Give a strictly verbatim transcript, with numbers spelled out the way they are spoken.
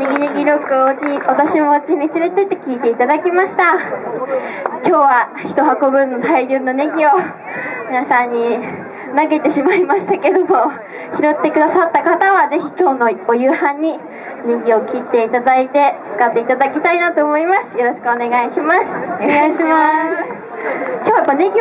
ネギネギロックをお家私もお家に連れてって聞いていただきました。今日は一箱分の大量のネギを皆さんに投げてしまいましたけども、拾ってくださった方はぜひ今日のお夕飯にネギを切っていただいて使っていただきたいなと思います。よろしくお願いします。お願いします。今日はやっぱネギ